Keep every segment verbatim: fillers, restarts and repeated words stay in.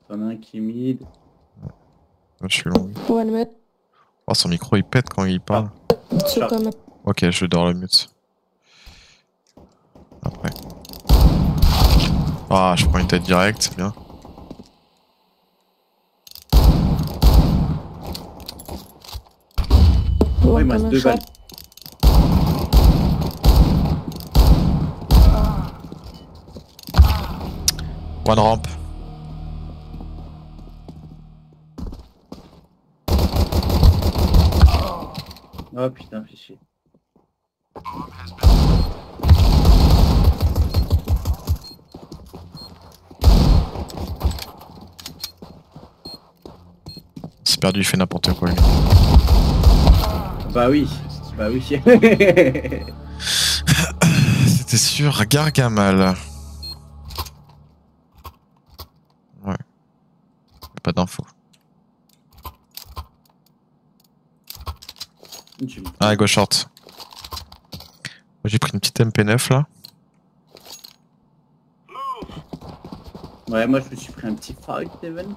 T'en as un qui est mid. Je suis long. One mid. Oh, son micro il pète quand il parle. Two Short. coming. Ok, je dors le mute. Après. Ah, je prends une tête directe, c'est bien. Ouais, il One me reste coming deux balles. short. One ramp. Oh putain, fais chier. C'est perdu, il fait n'importe quoi lui. Bah oui. Bah oui. C'était sûr, Gargamel. Ouais. Y'a pas d'infos. Ah, gauche short. J'ai pris une petite M P neuf là. Ouais, moi je me suis pris un petit fight, Steven.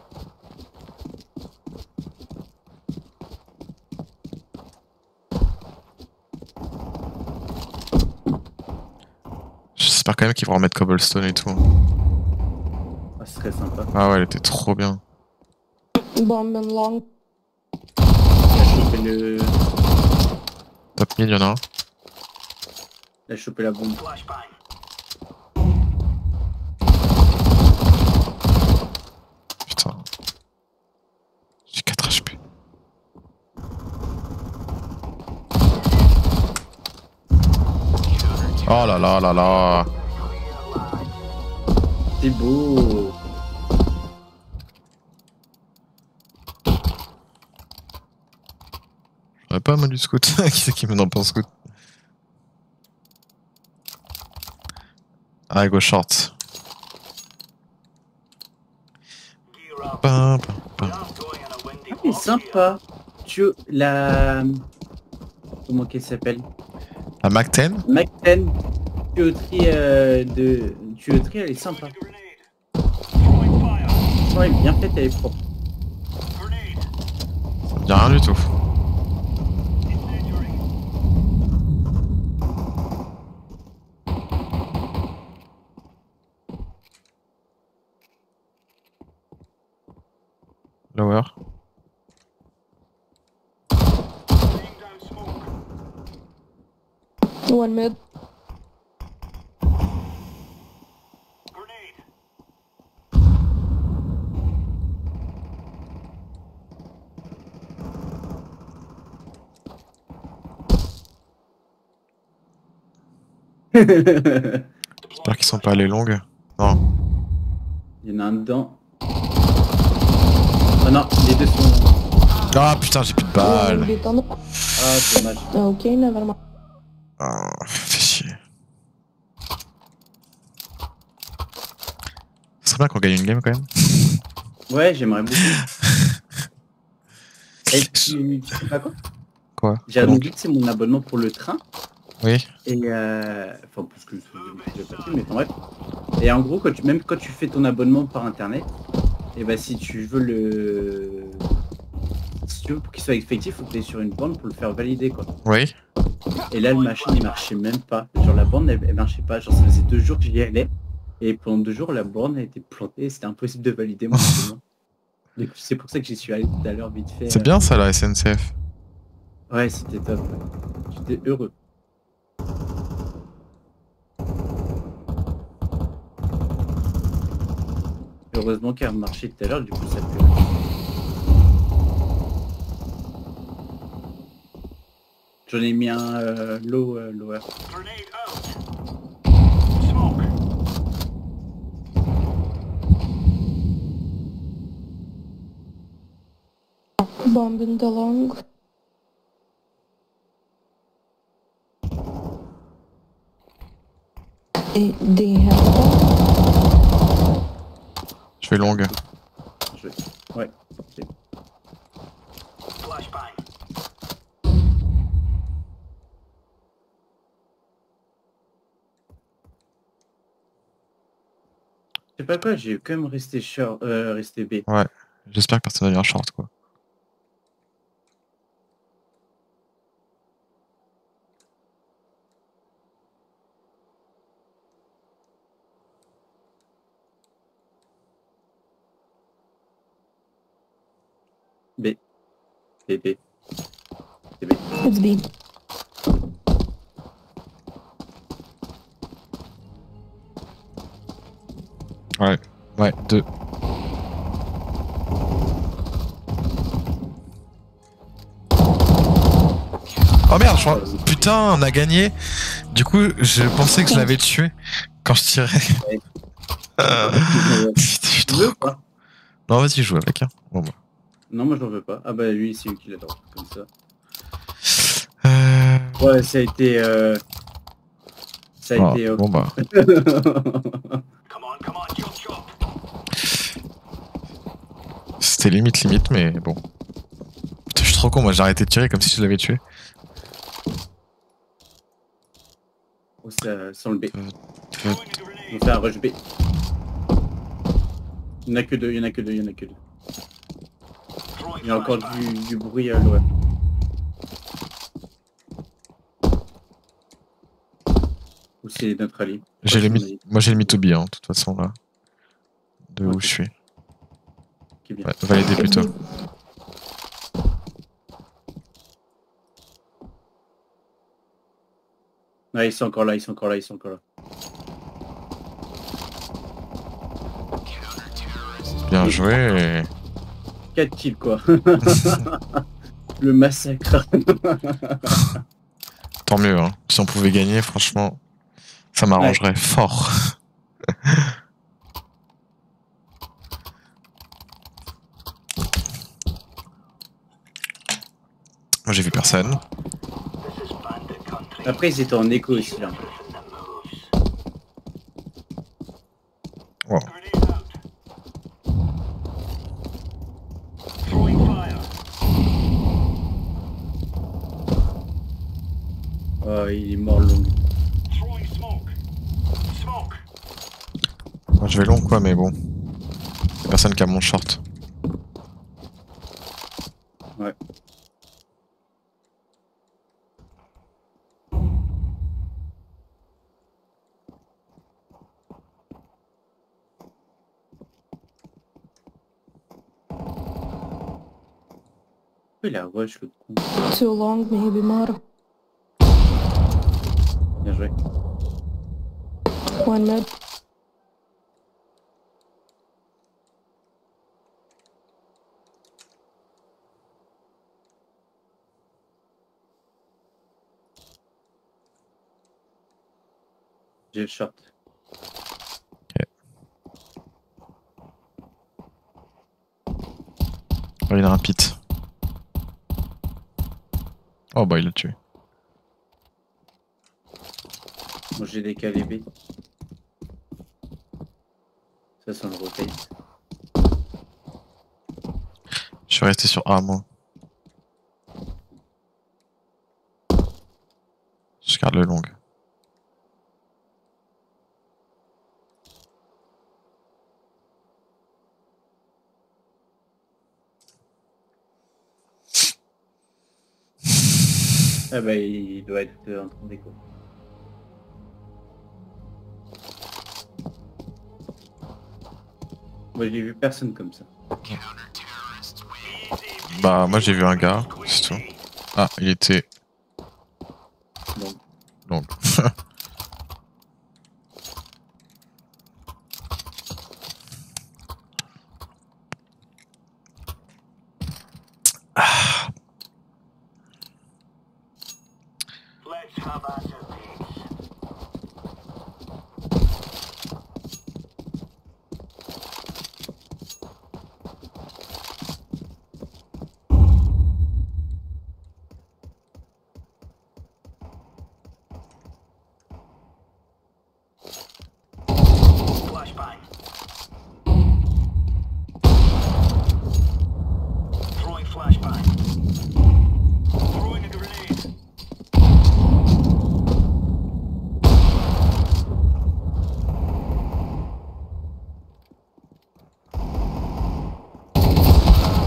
J'espère quand même qu'ils vont remettre Cobblestone et tout. Ah, ce serait sympa. Ah ouais, elle était trop bien. Bomb and long. Il a chopé le... Top mid, y'en a un. Il a chopé la bombe. Putain. J'ai quatre H P. Oh là là là là. C'est beau. J'aurais pas un mode du scout. Qui c'est qui me donne pas un scout? Ah, gauche short. Pam, pam, pam. Ah, il est sympa. Tu... La... Comment qu'elle s'appelle? La Mac dix. Mac dix. Tuyauterie euh, de... Tuyauterie, elle est sympa. Franchement, elle est bien faite, elle est propre. Ça me dit rien du tout. Lower. One mid. J'espère qu'ils sont pas allés longues. Non. Il y en a un dedans. Oh non, les deux sont... Ah putain, j'ai plus de balles. One bit on the- Ah, dommage. Ok, never mind. Ah, fais chier. Ce serait bien qu'on gagne une game quand même. Ouais, j'aimerais beaucoup. Et tu, tu sais pas quoi? Quoi? J'ai renouvelé, c'est mon abonnement pour le train. Oui. Et euh... Enfin, parce que j'ai pas fait, mais bon, bref. Et en gros, quand tu... même quand tu fais ton abonnement par internet, et bah si tu veux le... Si tu veux pour qu'il soit effectif, faut que tu ailles sur une borne pour le faire valider, quoi. Oui. Et là, le machin, il marchait même pas. Genre, la borne, elle, elle marchait pas. Genre, ça faisait deux jours que j'y allais. Et pendant deux jours, la borne a été plantée et c'était impossible de valider mon abonnement. Du coup, c'est pour ça que j'y suis allé tout à l'heure, vite fait. C'est euh... bien ça la S N C F. Ouais, c'était top. J'étais heureux. Heureusement qu'elle a marché tout à l'heure, du coup, ça peut... J'en ai mis un euh, low, euh, lower. Bomb in the long. Et des help. Je vais longue. Je... Ouais. Okay. sais pas quoi, j'ai quand même resté short, euh, resté B. Ouais, j'espère que personne va venir short quoi. B. B, B. C'est B. It's B. Ouais, ouais, deux. Oh merde, je crois... Putain, on a gagné. Du coup, je pensais que je l'avais tué quand je tirais. Ouais. Euh... Je suis Tu veux trop... ou pas? Non, vas-y, joue avec. Hein. Bon, bah. Non, moi j'en veux pas. Ah bah lui, c'est lui qui l'adore, comme ça. Euh... Ouais, ça a été... Euh... Ça a Ah, été... euh, bon bah. C'était limite limite, mais bon. Putain, je suis trop con, moi j'ai arrêté de tirer comme si je l'avais tué. Oh, ça sent le B. Euh, euh, On fait un rush B. Il n'y en a que deux, il y en a que deux, il y en a que deux. Il y a encore du, du bruit à l'ouest. Ou c'est notre allié. J'ai le Franchement, mythe- Moi j'ai le mytho B, hein, de toute façon là. De où Ok. je suis. Qui est bien. Ouais, valider It's plutôt. B. Ah, ils sont encore là, ils sont encore là, ils sont encore là. Bien joué. quatre kills quoi. Le massacre. Tant mieux, hein. Si on pouvait gagner, franchement, ça m'arrangerait fort. Moi j'ai vu personne. Après ils étaient en écho aussi là. Wow. Oh, il est mort long. Moi je vais long quoi, mais bon. Y'a personne qui a mon short. Ouais. Il a rush le con. Too long, maybe more. Bien joué. One mid. J'ai le short. Oh, il a un pit. Oh bah il l'a tué. Moi j'ai décalé B. Ça sent le rotate. Je suis resté sur A moi. Je garde le long. Ah bah il doit être euh, en train d'écho. Moi j'ai vu personne comme ça. Bah moi j'ai vu un gars, c'est tout. Ah, il était Donc long.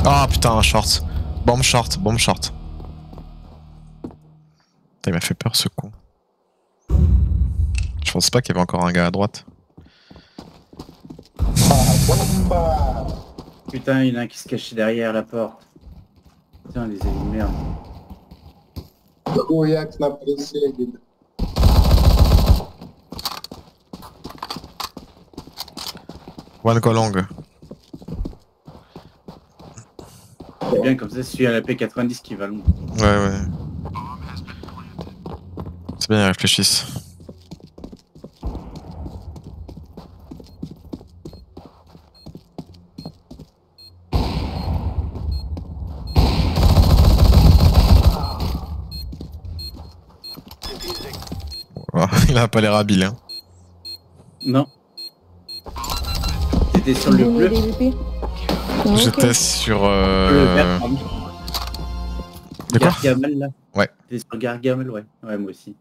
Ah putain, un short. Bombe short, bombe short. Putain, il m'a fait peur ce con. Je pense pas qu'il y avait encore un gars à droite. Putain, il y en a un qui se cachait derrière la porte. Putain, les ennemis, merde. Хуяк на присеге. One go long. C'est bien comme ça, celui à la P quatre-vingt-dix qui va long. Ouais, ouais. C'est bien, ils réfléchissent. Oh, il a pas l'air habile, hein. Non. T'étais sur le Do you bleu. need A V P? No, J'étais okay. sur. Le Euh... vert, pardon. De quoi? Gargamel là. Ouais. T'es sur Gargamel, ouais. Ouais, moi aussi.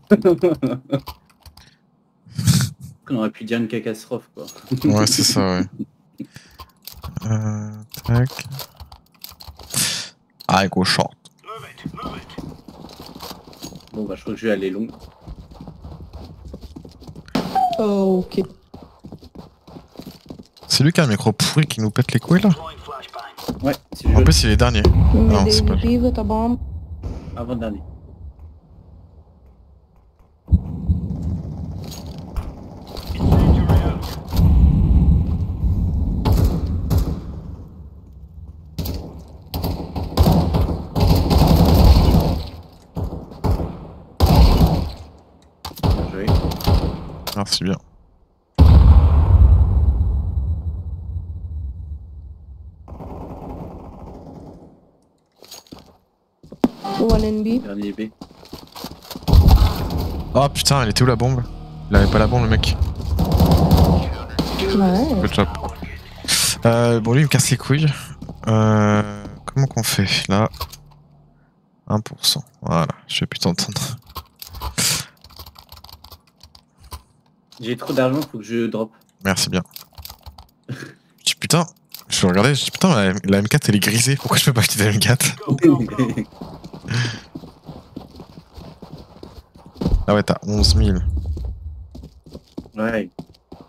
On aurait pu dire une catastrophe, quoi. Ouais, c'est ça, ouais. Euh, tac. Ah, go short. Bon, bah, je crois que je vais aller long. Oh, ok. C'est lui qui a un micro pourri qui nous pète les couilles là? Ouais, c'est En le plus, il est dernier. You Non, need c'est pas A V P with a bomb? avant-dernier. Bien joué. Merci bien. One in B. Dernier B. Oh putain, elle était où la bombe? Il avait pas la bombe le mec. Ouais. Good job. Euh, bon lui il me casse les couilles. Euh, comment qu'on fait là? un pour cent. Voilà, je vais plus t'entendre. J'ai trop d'argent, faut que je drop. Merci bien. Je dis putain, je regardais, je dis putain la, la M quatre elle est grisée, pourquoi je peux pas acheter de la M quatre? Ah ouais, t'as onze mille. Ouais.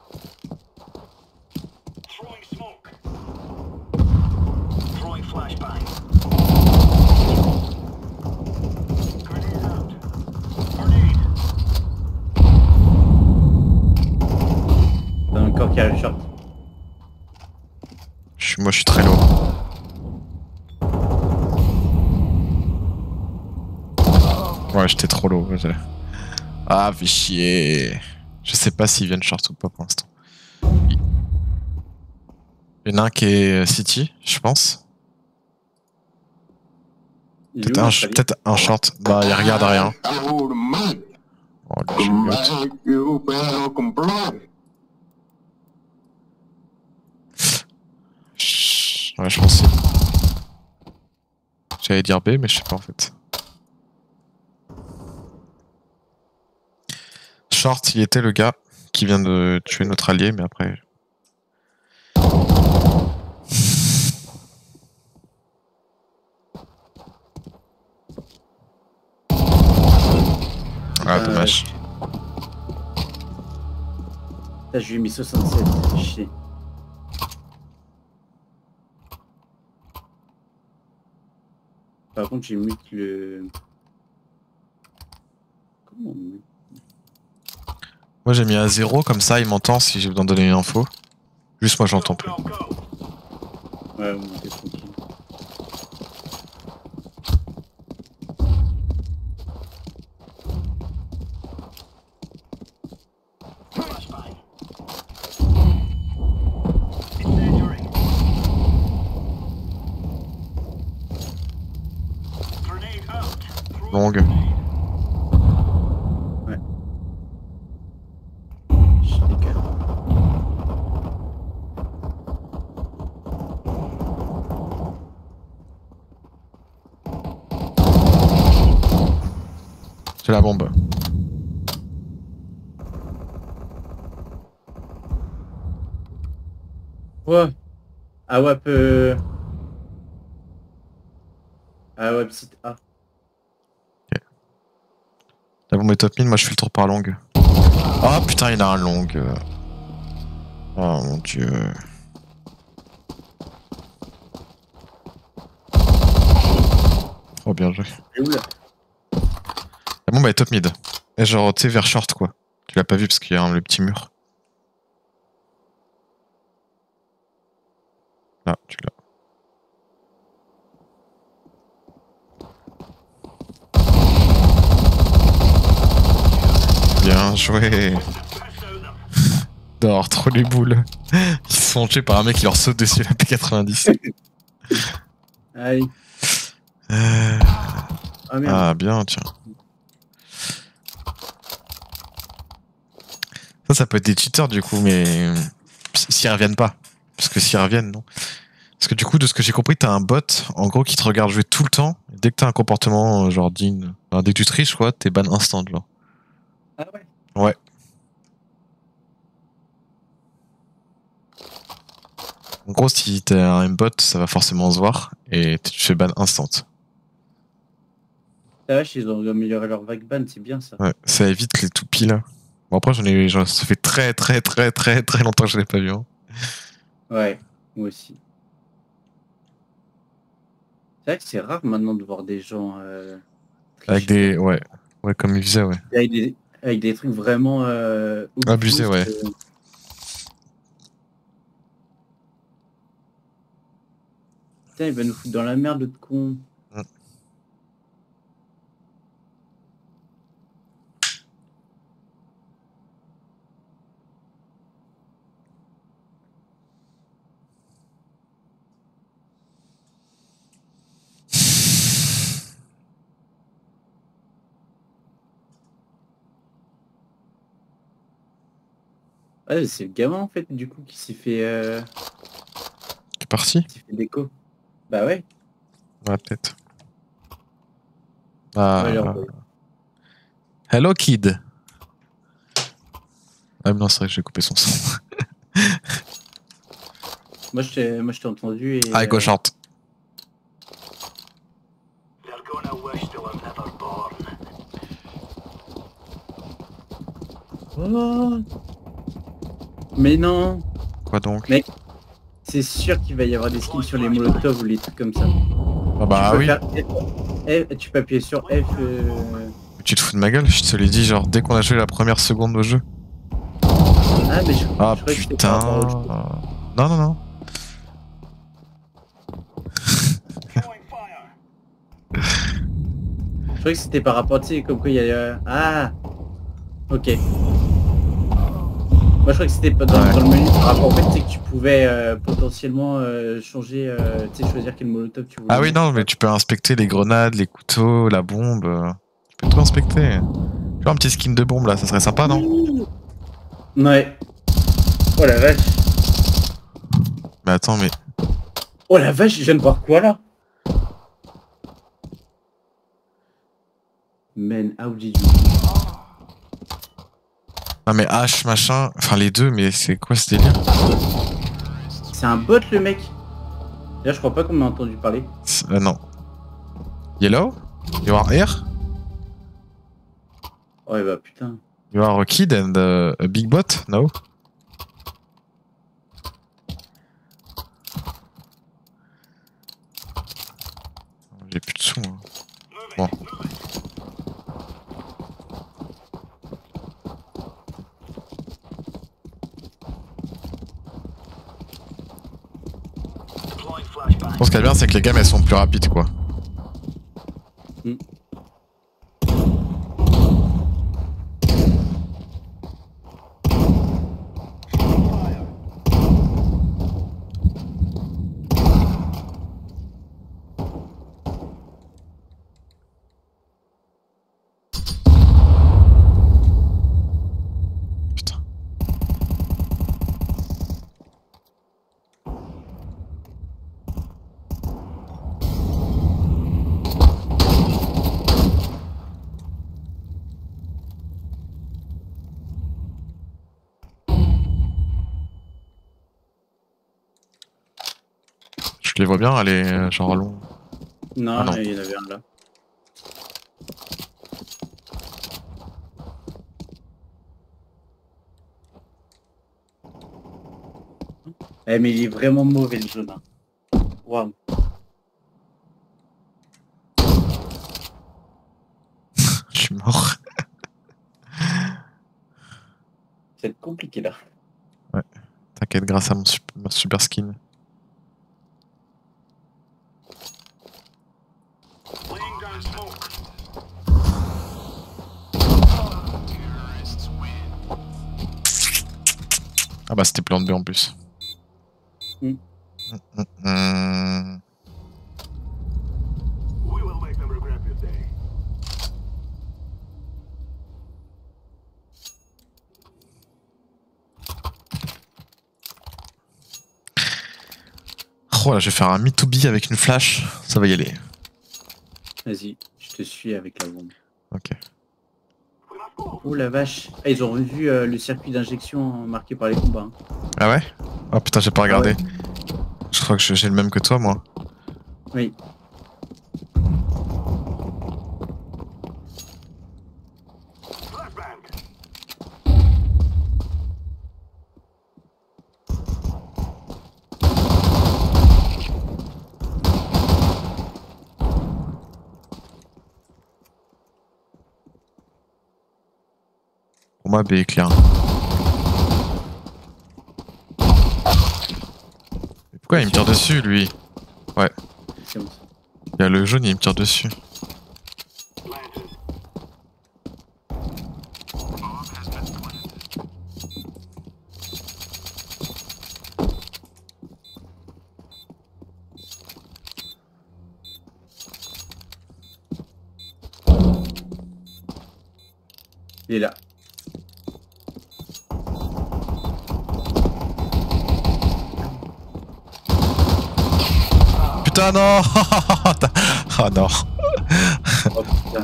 T'as encore qui arrive short. Je suis, moi je suis très low. Ouais, j'étais trop low. j'ai- Ah, fais chier. Je sais pas s'ils viennent short ou pas pour l'instant. Il y en a un qui est City, je pense. Il est Peut-être où, un, l'Australie peut-être un short. Bah, il regarde à rien. Oh, lui, je me mute. Chut. Ouais, je pense. J'allais dire B, mais je sais pas en fait. Short, il était le gars qui vient de tuer notre allié, mais après. Ah, Euh, dommage. Là, je lui ai mis soixante-sept. Chier. Par contre, j'ai mis le. Comment on mute? Moi j'ai mis à zéro, comme ça il m'entend si j'ai besoin de donner une info. Juste moi j'entends plus. Ouais, on était tranquille. Longue. Ouais. Je décale. J'ai la bombe. Ouais. Ah ouais, peu. Ah ouais, petit A. La bombe est top mid, moi je fais le tour par longue. Oh putain, il a un long. euh. Oh mon dieu. Oh bien joué. Et où là? La bombe elle est top mid. Et genre, tu sais, vers short quoi. Tu l'as pas vu parce qu'il y a un, le petit mur. Là, tu l'as. Bien joué. Dehors, trop les boules. Ils se sont tués par un mec qui leur saute dessus la P quatre-vingt-dix. Allez. Euh... Ah merde. Ah bien, tiens. Ça, ça peut être des cheaters du coup, mais s'ils reviennent pas. Parce que s'ils reviennent, non. Parce que du coup, de ce que j'ai compris, t'as un bot, en gros, qui te regarde jouer tout le temps. Et dès que t'as un comportement euh, genre digne, enfin, dès que tu triches, quoi, t'es ban instant, genre. Ah ouais. Ouais. En gros, si t'es un M-bot, ça va forcément se voir et tu te fais ban instant. La vache, ils ont amélioré leur vague ban, c'est bien ça. Ouais, ça évite les toupies là. Bon après, j'en ai, genre, ça fait très très très très très longtemps que je l'ai pas vu. Hein. Ouais, moi aussi. C'est vrai que c'est rare maintenant de voir des gens euh, Avec tricher. des, ouais, ouais, comme il disait, ouais. Avec des, avec des trucs vraiment euh, Abusé, obvious, ouais. euh. Putain, il va nous foutre dans la merde, l'autre con. Mm. Ouais, c'est le gamin en fait, du coup, qui s'est fait, euh, Qui est parti? qui s'est fait déco. Bah ouais. Ouais, peut-être. Ah. Ouais, genre, ouais. Hello kid. Ah mais non, c'est vrai que j'ai coupé son son. Moi, je t'ai moi, je t'ai entendu et... Ah, go short. Oh mais non. Quoi donc? Mec, c'est sûr qu'il va y avoir des skins sur les molotovs ou les trucs comme ça. Ah bah tu peux oui. faire F, tu peux appuyer sur F. Euh... Tu te fous de ma gueule? Je te l'ai dit genre dès qu'on a joué la première seconde au jeu. Ah mais je, Ah je croyais que c'était par rapport au jeu. putain. Non non non. Je croyais que c'était par rapport, tu sais, comme quoi il y a... Ah ok. Moi je croyais que c'était dans, Ouais. dans le menu par rapport au fait, tu sais, que tu pouvais euh, potentiellement euh, changer, euh, tu sais, choisir quel molotov tu voulais. Ah oui non mais tu peux inspecter les grenades, les couteaux, la bombe. euh, Tu peux tout inspecter. Tu vois un petit skin de bombe là, ça serait sympa non? Ouais. Oh la vache. Mais attends mais... Oh la vache, je viens de voir quoi là? Man, how did you... Ah mais H machin, enfin les deux mais c'est quoi ce délire? C'est un bot le mec. Là je crois pas qu'on m'a entendu parler. Euh, non. Yellow? You are here? Ouais bah putain. You are a kid and uh, a big bot? No? J'ai plus de sous. Hein. Bon. Bon, ce qui est bien, c'est que les gammes elles sont plus rapides quoi. Mm. Putain. Je les vois bien aller euh, genre à long. Non, Ah non. il y en avait un là. Eh mais il est vraiment mauvais le jaune. Hein. Waouh. Je suis mort. C'est compliqué là. Ouais. T'inquiète, grâce à mon super, mon super skin. Ah bah c'était plan de B en plus. Mm. Mm, mm, mm. Oh là, je vais faire un me to be avec une flash, ça va y aller. Vas-y, je te suis avec la bombe. Ok. Oh la vache. Ah, ils ont revu euh, le circuit d'injection marqué par les combats. Hein. Ah ouais? Oh putain, j'ai pas regardé. Ah ouais. Je crois que j'ai le même que toi, moi. Oui. Pour moi, B est clair. Mais pourquoi il me tire dessus, lui? Ouais. C'est bon. Il y a le jaune, il me tire dessus. Il est là. Putain, non. Ah non. Oh putain.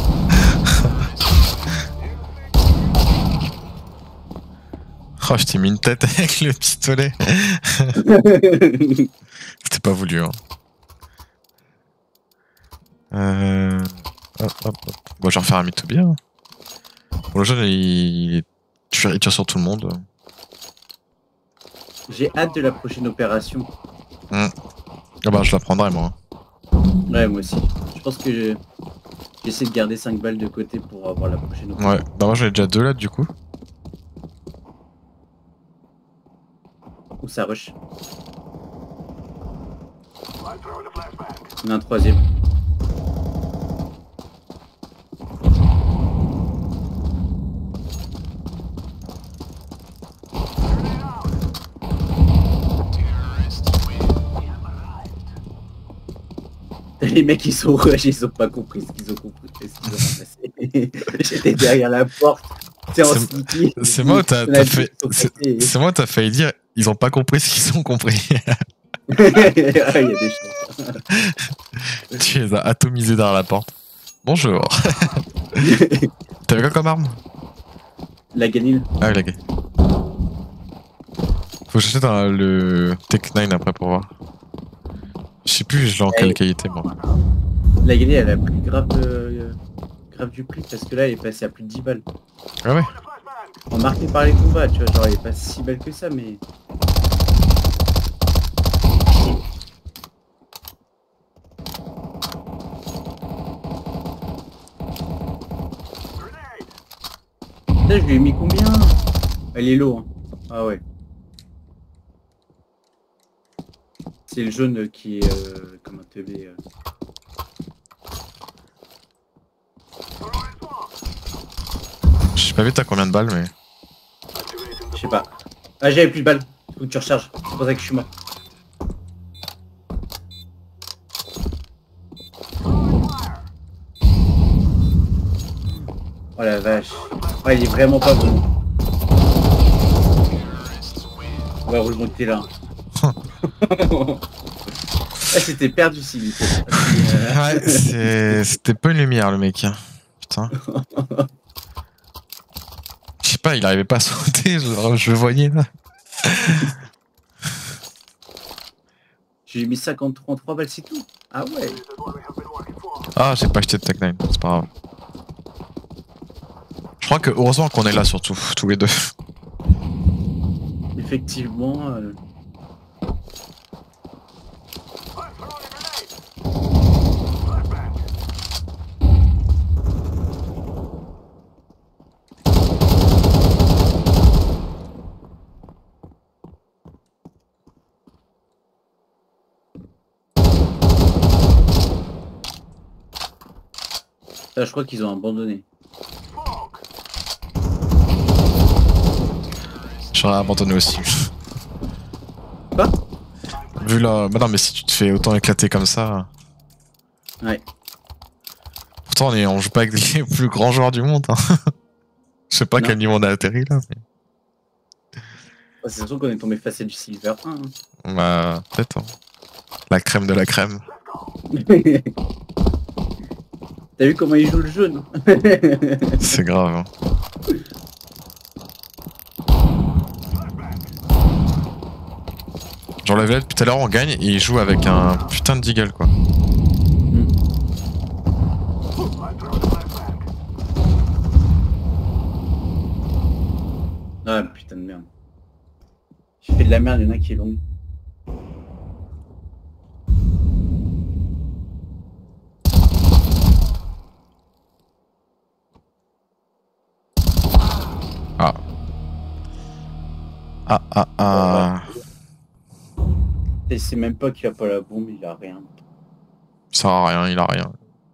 Oh, je t'ai mis une tête avec le pistolet. C'était pas voulu, hein. Euh... Hop, hop, hop. Bon, je vais refaire un mytho bien. Bon, le jeune, il... il tire il tire sur tout le monde. J'ai hâte de la prochaine opération. Mm. Ah bah, je la prendrai, moi. Ouais, moi aussi. Je pense que je- j'essaie de garder cinq balles de côté pour avoir la prochaine opération. Ouais, bah moi j'en ai déjà deux là, du coup. Ou ça rush. On a un troisième. Les mecs ils sont rush, ils ont pas compris ce qu'ils ont compris, ce qu'ils ont ramassé. J'étais derrière la porte. C'est en C'est- sneaky. C'est moi où t'as On a t'as dit fait. qu'ils sont C'est passés. c'est moi où t'as failli dire, ils ont pas compris ce qu'ils ont compris. Ah, il y a des choses. Tu les as atomisés derrière la porte. Bonjour. T'avais quoi comme arme? La ganile. Ah oui, la gay. Faut que j'achète un- le Tech neuf après pour voir. Je sais plus, je l'ai en quelle Hey. qualité moi. La ganile elle a pris grave, euh, grave du prix parce que là elle est passée à plus de dix balles. Ah ouais? En marqué par les combats, tu vois, genre elle est pas si belle que ça mais... Là je lui ai mis combien? Elle est low hein. Ah ouais. C'est le jaune qui est euh, comme un teubé. Euh... J'ai pas vu t'as combien de balles mais. Je sais pas. Ah j'avais plus de balles. Faut que tu recharges. C'est pour ça que je suis mort. Oh la vache. Oh il est vraiment pas bon. On va remonter là. Ah c'était perdu s'il était. Ouais, c'est- c'était pas une lumière le mec. Putain. Je sais pas, il arrivait pas à sauter, je, je le voyais là. Je J'ai mis cinquante-trois en trois balles, c'est tout. Ah ouais. Ah, j'ai pas acheté de Tech neuf, c'est pas grave. Je crois que heureusement qu'on est là surtout, tous les deux. Effectivement. Euh... Là, je crois qu'ils ont abandonné. J'aurais abandonné aussi. Quoi? Vu là, bah non mais si tu te fais autant éclater comme ça. Ouais. Pourtant on, est... on joue pas avec les plus grands joueurs du monde. Hein. Je sais pas Non. quel niveau on a atterri là. Mais... C'est sûr qu'on est tombé face à du Silver un. Hein. Bah peut-être. Hein. La crème de la crème. T'as vu comment il joue le jaune? C'est grave. Hein. Genre la Villette, tout à l'heure on gagne et il joue avec un putain de deagle quoi. Mm. Ah putain de merde. J'ai fait de la merde, il y en a qui est longue. Ah. Ah ah ah. Et c'est même pas qu'il a pas la bombe, il a rien. Ça sert à rien, il a rien.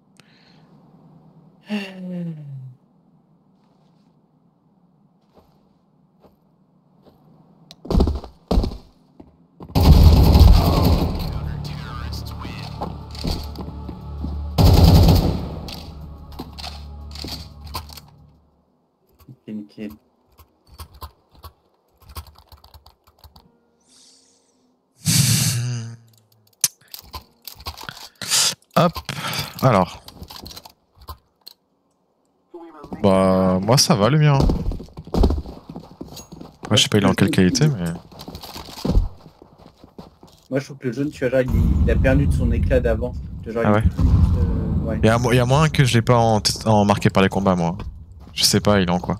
Nickel, nickel. Hop, alors. Bah, moi ça va le mien. Moi je sais pas il est en quelle qualité, mais. Moi je trouve que le jaune, tu vois, genre, il, il a perdu de son éclat d'avant. Genre, Ah il- ouais. euh, ouais. Il y a, mo- il y a moins que je l'ai pas en, en marqué par les combats, moi. Je sais pas, il est en quoi.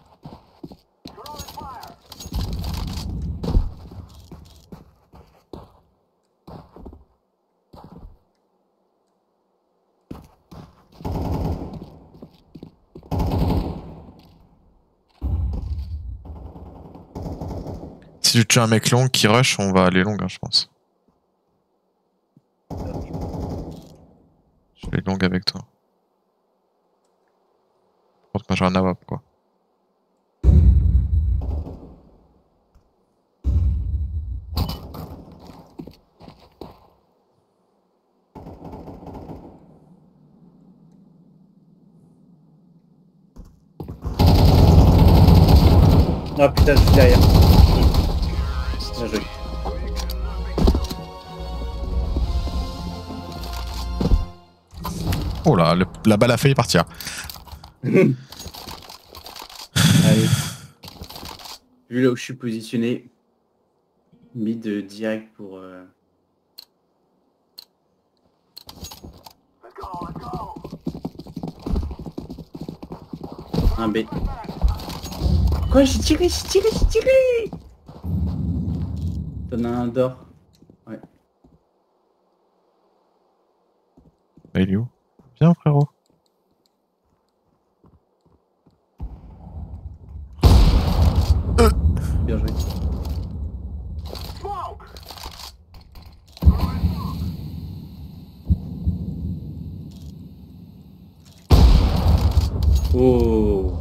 Si tu tues un mec long qui rush, on va aller long, hein, je pense. Je vais long avec toi. Par contre, moi j'ai un A W A P quoi. Ah putain, je suis derrière. Bien joué. Oh là, le- la balle a failli partir. Allez. Vu là où je suis positionné, mid direct pour... Euh... Un B. Quoi? J'ai tiré, j'ai tiré, j'ai tiré. T'en as un d'or. Ouais. Bah, il est où? Viens frérot. Euh. Bien joué. Oh.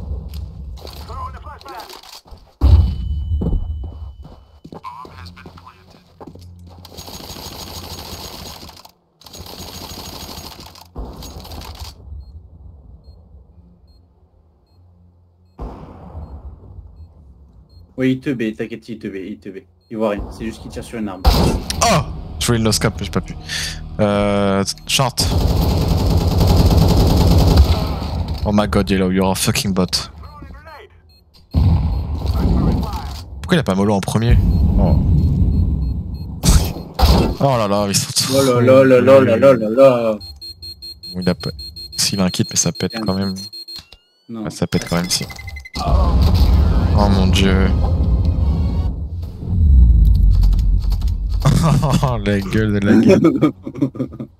Oui, il te B, t'inquiète, il te B, il te B. Il voit rien, c'est juste qu'il tire sur une arme. Oh! Je voulais le no-scope, mais j'ai pas pu. Euh. Short. Oh my god, Yellow, you're a fucking bot. Pourquoi il a pas mollo en premier? Oh. Oh là là, ils sont trop... Oh là là là là là là là là. Bon, il a pas... S'il a un kit, mais ça pète quand même. Non. Ouais, ça pète quand même, si. Oh mon dieu. Oh la gueule de la gueule.